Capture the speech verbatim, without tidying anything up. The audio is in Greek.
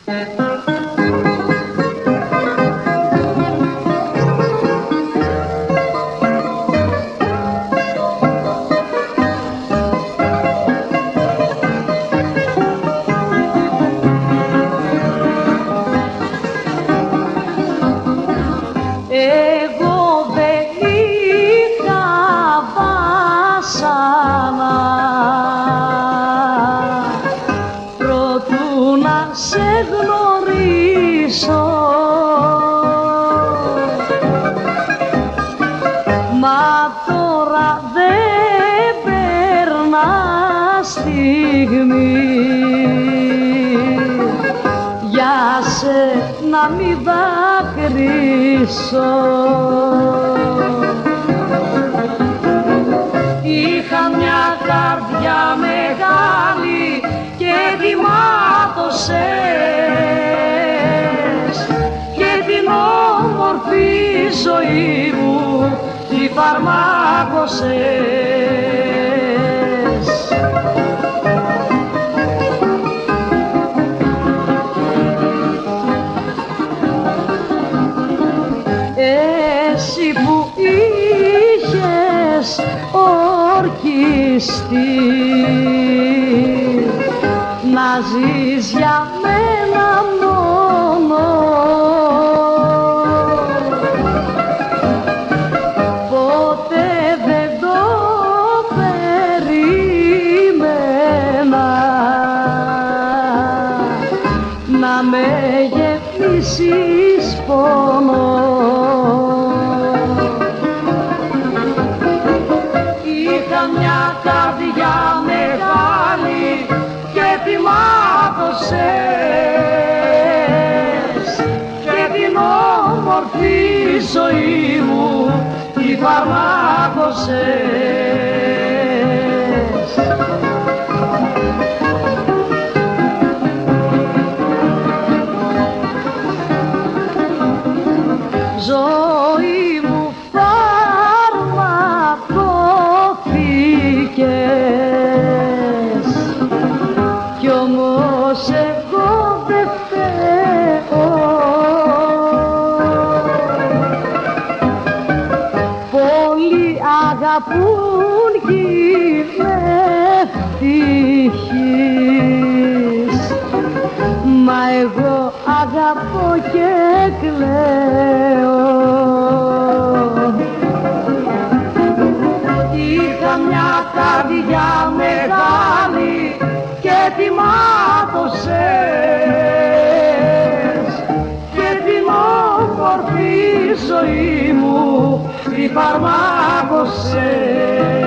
Εγώ δεν είχα βάσανα προτού να σε γνωρίσω, μα τώρα δεν περνά στιγμή για να μην δακρύσω. Είχα μια καρδιά μεγάλη και τη μάτωσες και την όμορφη ζωή μου τη φαρμάκωσες. Εσύ που είχες ορκιστεί να ζεις για μένα μόνο, ποτέ δεν το περίμενα να με γεμίσεις πόνο. Είχα μια καρδιά μεγάλη και τη μάτωσες και την όμορφη ζωή μου τη φαρμάκωσες. Ζωή μου φαρμακοθήκες κι όμως εγώ δεν φταίω. Πολλοί αγαπούν κι είμαι ευτυχής, μα εγώ αγαπώ και κλαίω. Είχα μια καρδιά μεγάλη και τη μάτωσες και την όμορφη ζωή μου τη φαρμάκωσες.